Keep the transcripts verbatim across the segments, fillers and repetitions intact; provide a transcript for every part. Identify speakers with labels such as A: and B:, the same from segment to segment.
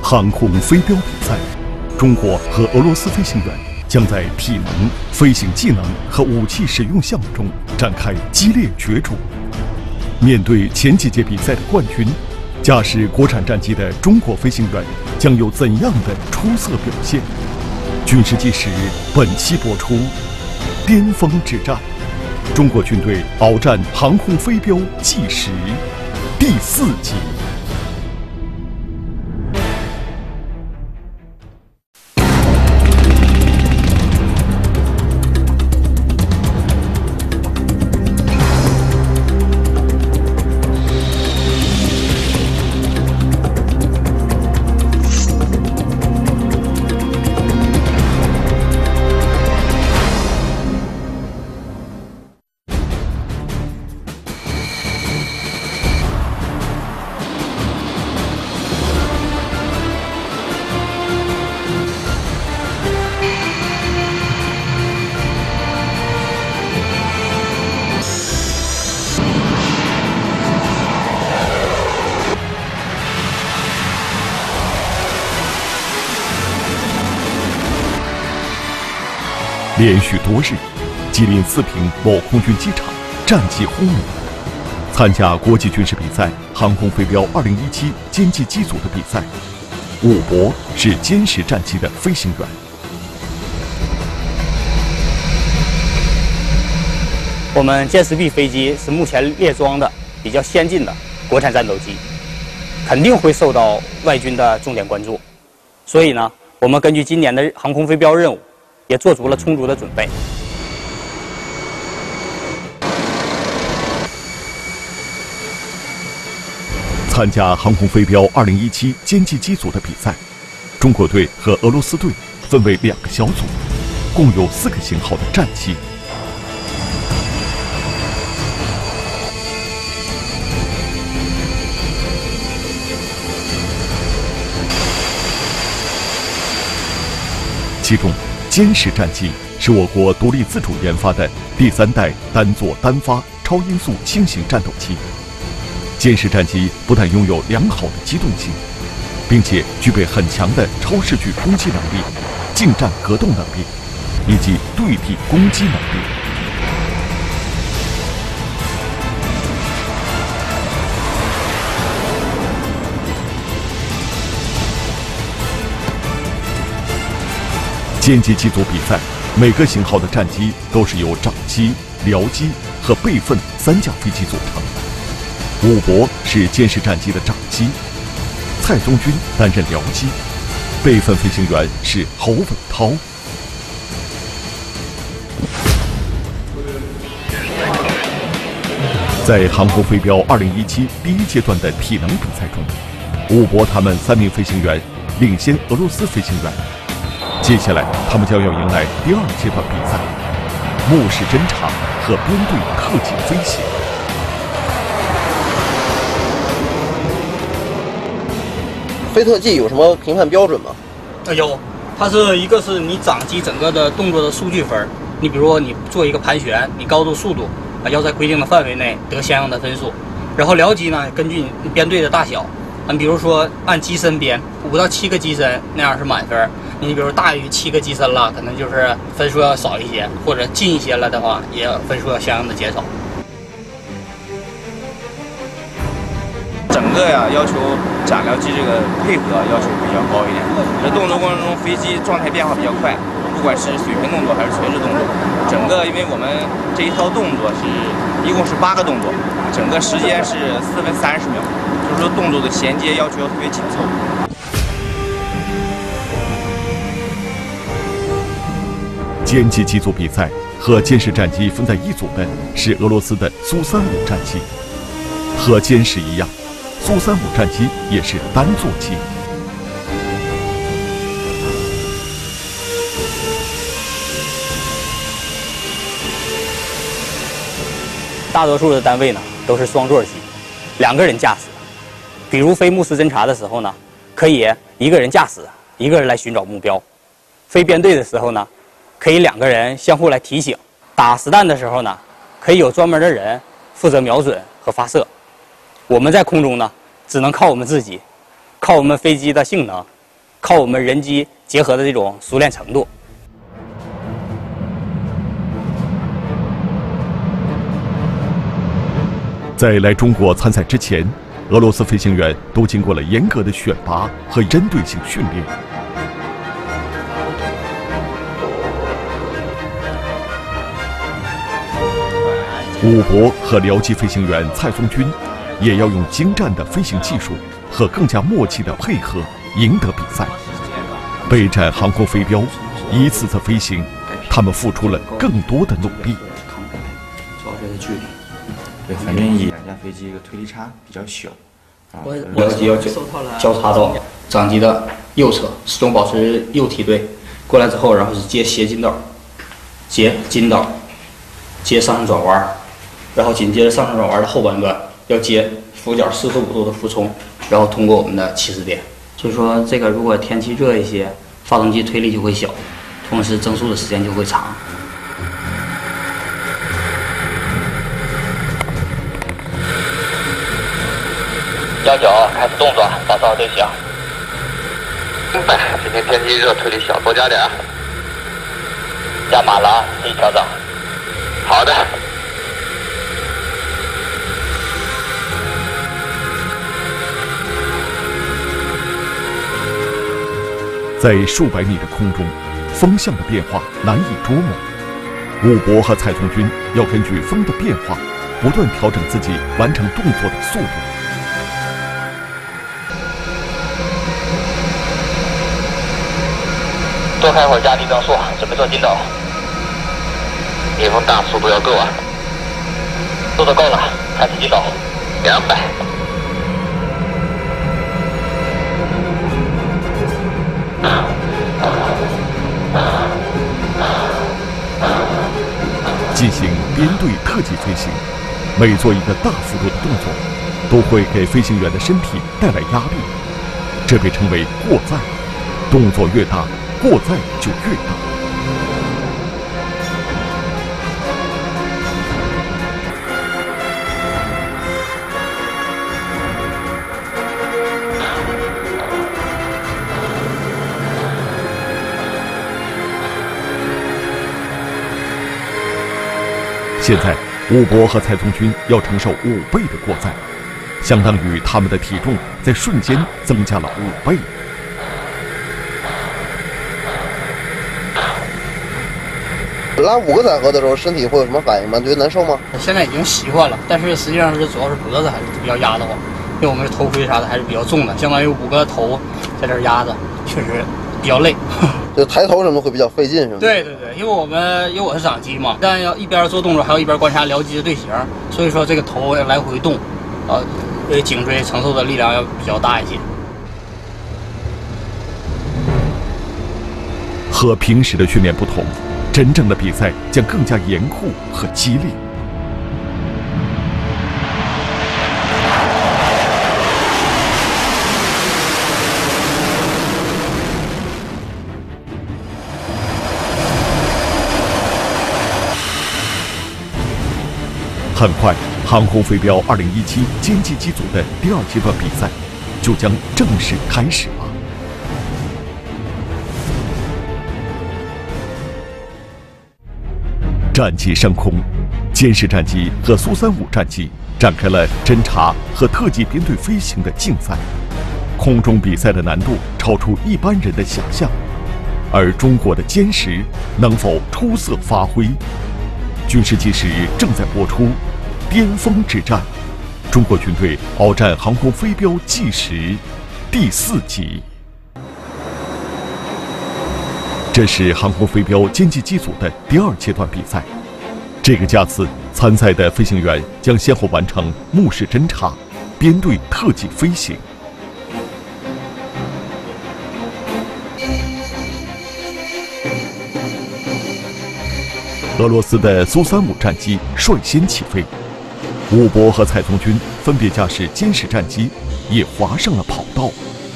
A: 航空飞镖比赛，中国和俄罗斯飞行员将在体能、飞行技能和武器使用项目中展开激烈角逐。面对前几届比赛的冠军，驾驶国产战机的中国飞行员将有怎样的出色表现？军事纪实本期播出，巅峰之战，中国军队鏖战航空飞镖纪实第四集。连续多日，吉林四平某空军机场战绩轰鸣。参加国际军事比赛航空飞镖二零一七歼击机组的比赛，武博是歼十战机的飞行员。
B: 我们歼十 B 飞机是目前列装的比较先进的国产战斗机，肯定会受到外军的重点关注。所以呢，我们根据今年的航空飞镖任务，也做足了充足的准备。
A: 参加航空飞镖二零一七歼击机组的比赛，中国队和俄罗斯队分为两个小组，共有四个型号的战机。其中，歼十战机是我国独立自主研发的第三代单座单发超音速轻型战斗机。歼十战机不但拥有良好的机动性，并且具备很强的超视距攻击能力、近战格斗能力以及对地攻击能力。歼击机组比赛，每个型号的战机都是由长机、僚机和备份三架飞机组成。武博是歼十战机的长机，蔡宗军担任僚机，备份飞行员是侯伟涛。在航空飞镖二零一七第一阶段的体能比赛中，武博他们三名飞行员领先俄罗斯飞行员。接下来，他们将要迎来第二阶段比赛，目视侦察和编队克己飞行。
C: 飞特技有什么评判标准吗？
B: 呃，有，它是一个是你长机整个的动作的数据分，你比如说你做一个盘旋，你高度、速度啊要在规定的范围内得相应的分数。然后僚机呢，根据你编队的大小，你比如说按机身编，五到七个机身那样是满分。你比如大于七个机身了，可能就是分数要少一些，或者近一些了的话，也分数要相应的减少。
D: 整个呀要求展僚机这个配合要求比较高一点。这动作过程中，飞机状态变化比较快，不管是水平动作还是垂直动作，整个因为我们这一套动作是一共是八个动作，整个时间是四分三十秒，就是说动作的衔接要求要特别紧凑。
A: 歼击机组比赛和歼十战机分在一组的是俄罗斯的苏三五战机，和歼十一样，苏三五战机也是单座机。
B: 大多数的单位呢都是双座机，两个人驾驶。比如飞目视侦察的时候呢，可以一个人驾驶，一个人来寻找目标；飞编队的时候呢，可以两个人相互来提醒。打实弹的时候呢，可以有专门的人负责瞄准和发射。我们在空中呢，只能靠我们自己， 靠我们飞机的性能，靠我们人机结合的这种熟练程度。
A: 在来中国参赛之前，俄罗斯飞行员都经过了严格的选拔和针对性训练。武博和僚机飞行员蔡松军也要用精湛的飞行技术和更加默契的配合赢得比赛。备战航空飞镖，一次次飞行，他们付出了更多的努力。
D: 主要是距离。对，反正以两架飞机一个推力差比较小。啊，
B: 僚机要交叉到长机的右侧，始终保持右梯队。过来之后，然后是接斜筋斗，接筋斗，接上升转弯。然后紧接着上升转弯的后半段要接俯角四十五度的俯冲，然后通过我们的起始点。所以说，这个如果天气热一些，发动机推力就会小，同时增速的时间就会长。
E: 幺九开始动作，打扫对象。明白，今天天气热，推力小，多加点。加满了，自己调整。好的。
A: 在数百米的空中，风向的变化难以捉摸。武博和蔡松军要根据风的变化，不断调整自己完成动作的速度。
E: 多开会儿，加低增速，准备做筋斗。逆风大，速度要够啊！速度够了，开始筋斗。两百。
A: 进行编队特技飞行，每做一个大幅度的动作，都会给飞行员的身体带来压力，这被称为过载。动作越大，过载就越大。现在，武博和蔡松军要承受五倍的过载，相当于他们的体重在瞬间增加了五倍。
C: 拉五个载荷的时候，身体会有什么反应吗？觉得难受吗？
B: 现在已经习惯了，但是实际上是主要是脖子还是比较压得慌，因为我们的头盔啥的还是比较重的，相当于五个头在这儿压着，确实比较累。
C: 就抬头什么会比较费劲，是吗？
B: 对对对，因为我们因为我是长机嘛，但要一边做动作，还要一边观察僚机的队形，所以说这个头要来回动，啊，因为颈椎承受的力量要比较大一些。
A: 和平时的训练不同，真正的比赛将更加严酷和激烈。很快，航空飞镖二零一七歼击机组的第二阶段比赛就将正式开始了。战机升空，歼十战机和苏三五战机展开了侦察和特技编队飞行的竞赛。空中比赛的难度超出一般人的想象，而中国的歼十能否出色发挥？军事纪实正在播出，巅峰之战，中国军队鏖战航空飞镖纪实第四集。这是航空飞镖歼击机组的第二阶段比赛。这个架次参赛的飞行员将先后完成目视侦察、编队特技飞行。俄罗斯的苏三五战机率先起飞，武博和蔡松军分别驾驶歼十战机，也滑上了跑道。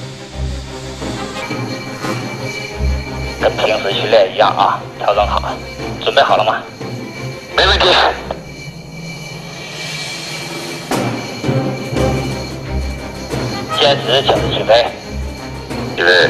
E: 跟平时训练一样啊，调整好，准备好了吗？没问题。歼歼十请示起飞。起飞。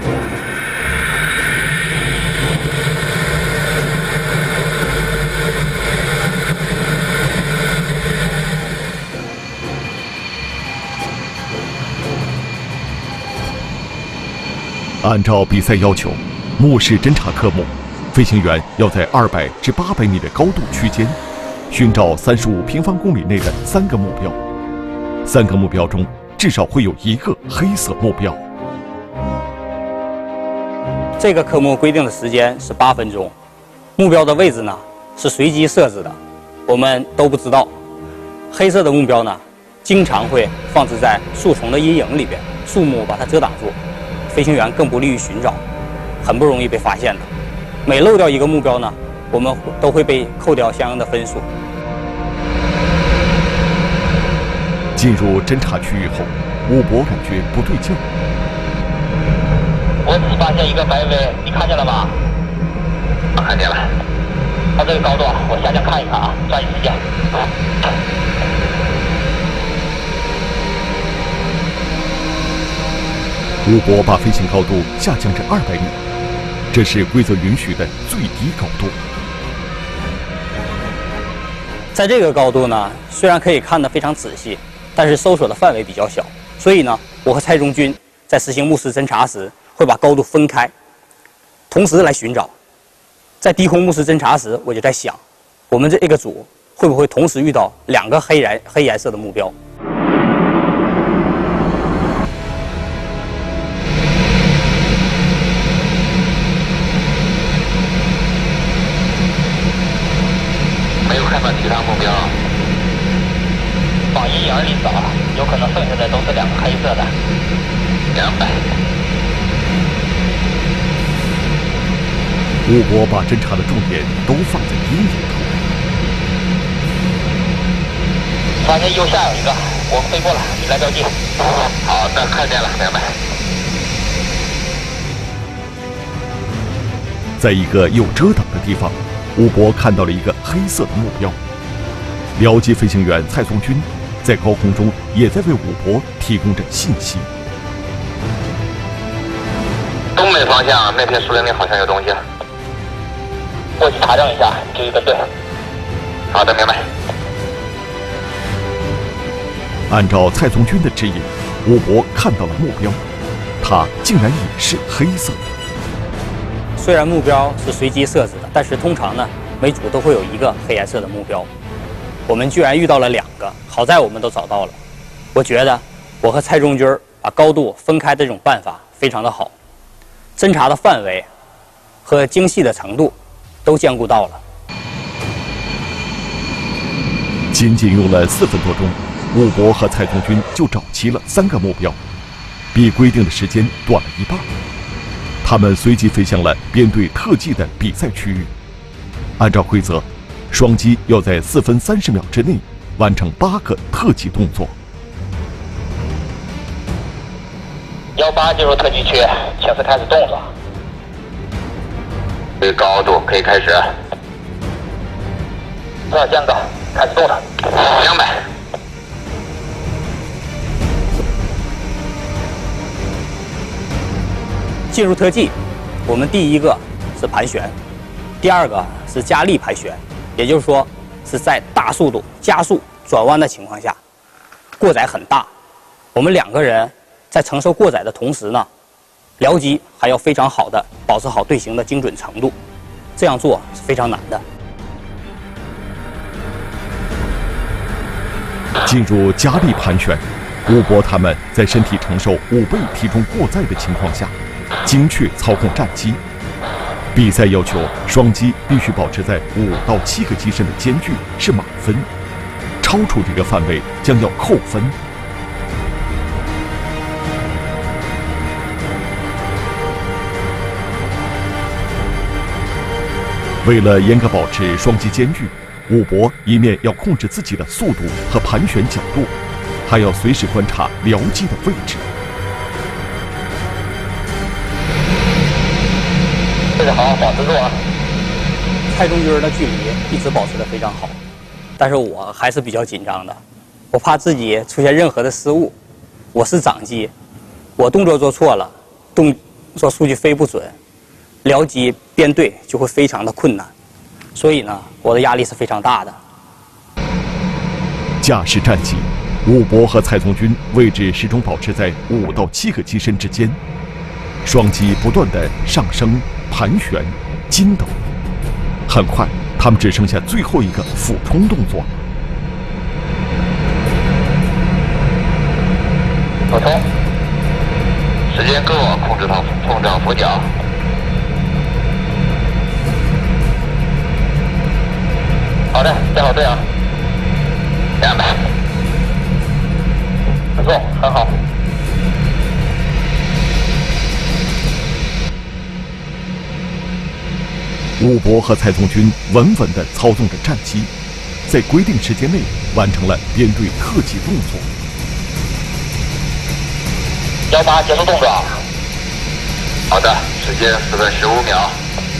A: 按照比赛要求，目视侦察科目，飞行员要在二百至八百米的高度区间，寻找三十五平方公里内的三个目标。三个目标中，至少会有一个黑色目标。
B: 这个科目规定的时间是八分钟，目标的位置呢是随机设置的，我们都不知道。黑色的目标呢，经常会放置在树丛的阴影里边，树木把它遮挡住。飞行员更不利于寻找，很不容易被发现的。每漏掉一个目标呢，我们都会被扣掉相应的分数。
A: 进入侦察区域后，武博感觉不对劲。
E: 我只发现一个白 V， 你看见了吗？我看见了。到这个高度，我下降看一看啊，抓紧时间。
A: 武博把飞行高度下降至二百米，这是规则允许的最低高度。
B: 在这个高度呢，虽然可以看得非常仔细，但是搜索的范围比较小，所以呢，我和蔡中军在实行目视侦察时，会把高度分开，同时来寻找。在低空目视侦察时，我就在想，我们这一个组会不会同时遇到两个黑颜黑颜色的目标？
E: 看到其他目标，往阴影里找，有可能剩下的都是两个黑色的。两百。
A: 武博把侦察的重点都放在阴影处。
E: 发现右下有一个，我飞过了，你来标记。好的，看见了，明白。
A: 在一个有遮挡的地方，武博看到了一个黑色的目标。僚机飞行员蔡松军在高空中也在为武博提供着信息。
E: 东北方向那片树林里好像有东西，过去查证一下，注意跟对。好的，明白。
A: 按照蔡松军的指引，武博看到了目标，它竟然也是黑色的。
B: 虽然目标是随机设置的，但是通常呢，每组都会有一个黑颜色的目标。我们居然遇到了两个，好在我们都找到了。我觉得我和蔡中军把高度分开的这种办法非常的好，侦察的范围和精细的程度都兼顾到了。
A: 仅仅用了四分多钟，武博和蔡松军就找齐了三个目标，比规定的时间短了一半。他们随即飞向了编队特技的比赛区域。按照规则，双机要在四分三十秒之内完成八个特技动作。
E: 幺八进入特技区，请示开始动作。对高度可以开始。多少间隔？开始动作。两百。
B: 进入特技，我们第一个是盘旋，第二个是加力盘旋，也就是说是在大速度加速转弯的情况下，过载很大。我们两个人在承受过载的同时呢，僚机还要非常好的保持好队形的精准程度，这样做是非常难的。
A: 进入加力盘旋，武博他们在身体承受五倍体重过载的情况下，精确操控战机。比赛要求双机必须保持在五到七个机身的间距是满分，超出这个范围将要扣分。为了严格保持双机间距，武博一面要控制自己的速度和盘旋角度，还要随时观察僚机的位置。
E: 位置好，保持住啊！
B: 蔡中军的距离一直保持得非常好，但是我还是比较紧张的，我怕自己出现任何的失误。 我是长机，我动作做错了，动作数据飞不准，僚机编队就会非常的困难，所以呢，我的压力是非常大的。
A: 驾驶战机，武博和蔡从军位置始终保持在五到七个机身之间，双机不断的上升、盘旋、筋斗，很快，他们只剩下最后一个俯冲动作。
E: 俯冲，时间够，控制好碰撞俯角。好的，站好队啊，两百，不错，很好。
A: 武博和蔡从军稳稳地操纵着战机，在规定时间内完成了编队特技动作。
E: 幺八结束动作。好的，时间四分十五秒。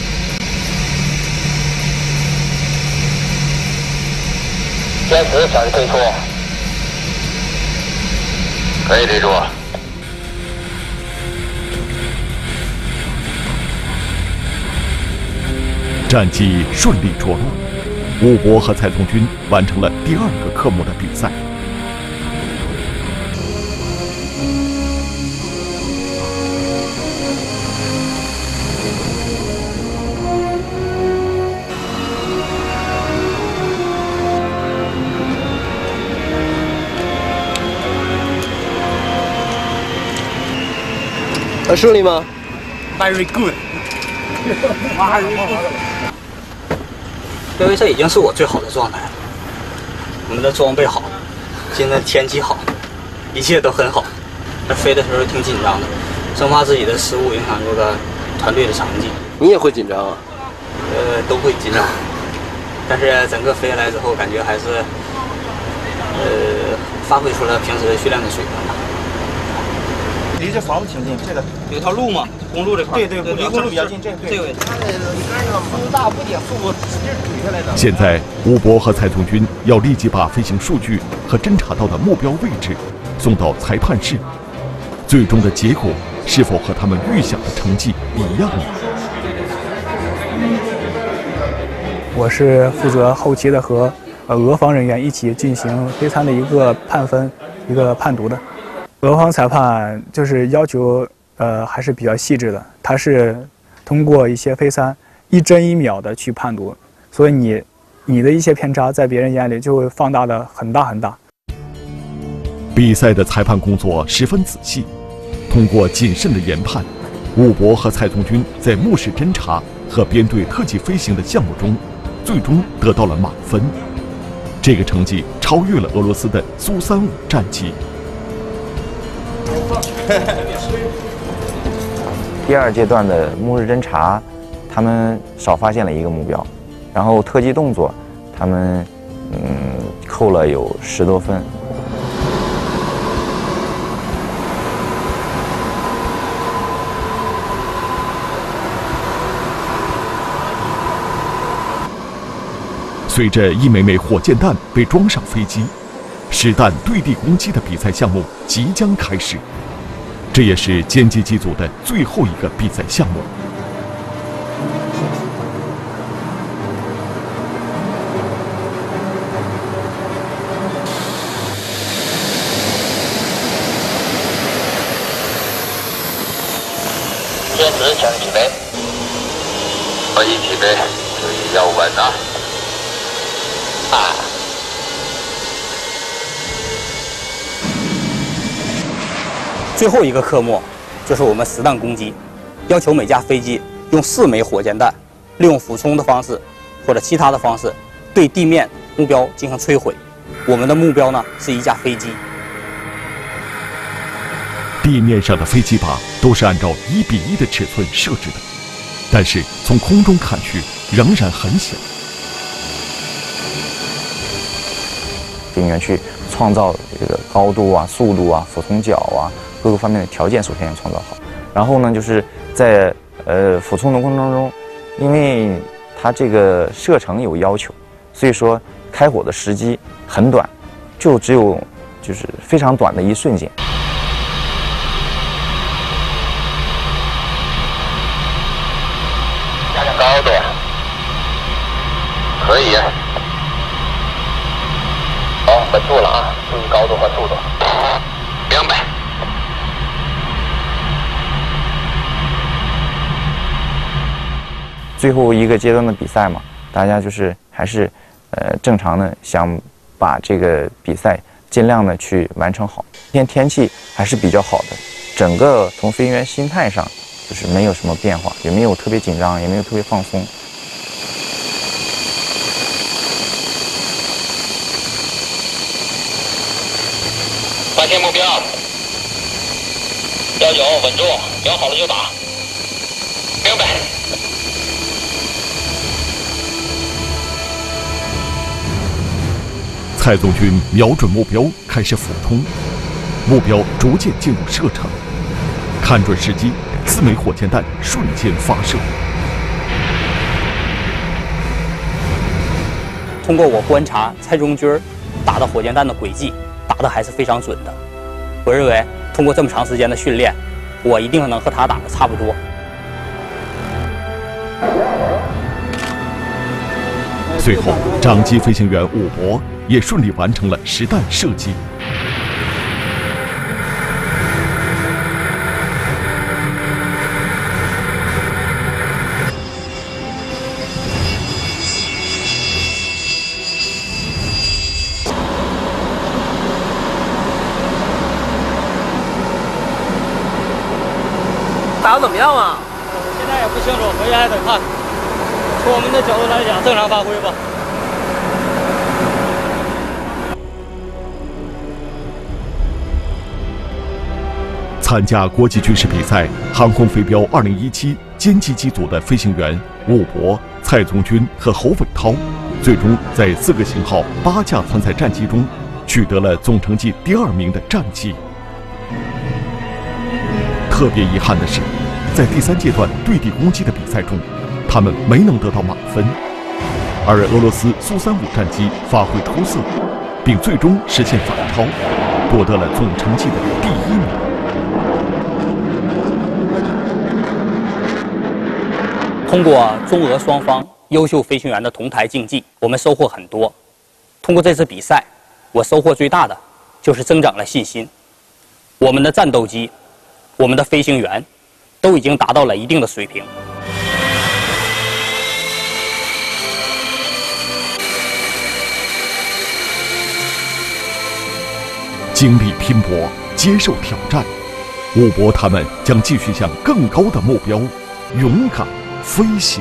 E: 坚持小心退出。可以立住。
A: 战机顺利着陆，武博和蔡从军完成了第二个科目的比赛。
C: 呃，顺利吗
B: ？Very good。因为这已经是我最好的状态了。我们的装备好，今天天气好，一切都很好。飞的时候挺紧张的，生怕自己的失误影响这个团队的成绩。
C: 你也会紧张啊？
B: 呃，都会紧张，但是整个飞下来之后，感觉还是呃发挥出了平时训练的水平吧。
D: 离这房子挺近，这个
B: 有条路嘛，公路这块。对
D: 对对，离公路比较近，这
B: 这个位置。
C: 它那个杆上风大不减速，我使劲怼下来的。
A: 现在，武博和蔡从军要立即把飞行数据和侦察到的目标位置送到裁判室，最终的结果是否和他们预想的成绩一样呢？
F: 我是负责后期的和呃俄方人员一起进行飞餐的一个判分、一个判读的。俄方裁判就是要求呃还是比较细致的，他是通过一些飞餐一帧一秒的去判读，所以你你的一些偏差在别人眼里就会放大的很大很大。
A: 比赛的裁判工作十分仔细，通过谨慎的研判，武博和蔡从军在目视侦察和编队特技飞行的项目中，最终得到了满分。这个成绩超越了俄罗斯的苏三五战机。
G: 第二阶段的目视侦察，他们少发现了一个目标，然后特技动作，他们嗯扣了有十多分。
A: 随着一枚枚火箭弹被装上飞机，实弹对地攻击的比赛项目即将开始。这也是歼击机组的最后一个比赛项目。
E: 坚持强力起飞，我一起飞，注意要稳啊！啊！
B: 最后一个科目就是我们实弹攻击，要求每架飞机用四枚火箭弹，利用俯冲的方式或者其他的方式对地面目标进行摧毁。我们的目标呢是一架飞机。
A: 地面上的飞机靶都是按照一比一的尺寸设置的，但是从空中看去仍然很小。
G: 人员去创造这个高度啊、速度啊、俯冲角啊各个方面的条件，首先要创造好。然后呢，就是在呃俯冲的过程当中，因为它这个射程有要求，所以说开火的时机很短，就只有就是非常短的一瞬间。
E: 高度，可以。好，稳住了啊，注意高度和速度。明白。
G: 最后一个阶段的比赛嘛，大家就是还是呃正常的想把这个比赛尽量的去完成好。今天天气还是比较好的，整个从飞行员心态上就是没有什么变化，也没有特别紧张，也没有特别放松。
E: 发现目标，幺九稳住，瞄好了就打。明白。
A: 蔡总军瞄准目标，开始俯冲，目标逐渐进入射程，看准时机，四枚火箭弹瞬间发射。
B: 通过我观察蔡中军打的火箭弹的轨迹，打的还是非常准的。我认为通过这么长时间的训练，我一定能和他打的差不多。
A: 随后，长机飞行员武博也顺利完成了实弹射击。
H: 打得怎么样啊？
B: 现在也不清楚，回去还得看。从我们的角度来讲，正常发挥吧。
A: 参加国际军事比赛航空飞镖二零一七歼击机组的飞行员武博、蔡宗军和侯伟涛，最终在四个型号八架参赛战机中取得了总成绩第二名的战绩。特别遗憾的是，在第三阶段对地攻击的比赛中，他们没能得到满分，而俄罗斯苏三五战机发挥出色，并最终实现反超，夺得了总成绩的第一名。
B: 通过中俄双方优秀飞行员的同台竞技，我们收获很多。通过这次比赛，我收获最大的就是增长了信心。我们的战斗机，我们的飞行员，都已经达到了一定的水平。
A: 经历拼搏，接受挑战，武博他们将继续向更高的目标勇敢飞行。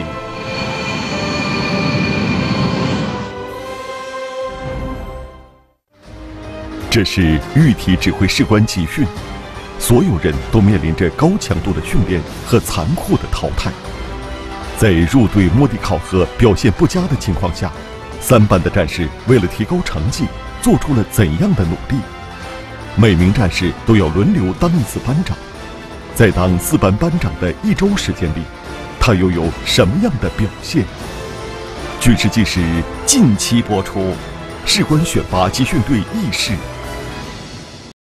A: 这是预体指挥士官集训，所有人都面临着高强度的训练和残酷的淘汰。在入队摸底考核表现不佳的情况下，三班的战士为了提高成绩，做出了怎样的努力？每名战士都要轮流当一次班长，在当四班班长的一周时间里，他又有什么样的表现？据实纪实近期播出，士官选拔集训队轶事。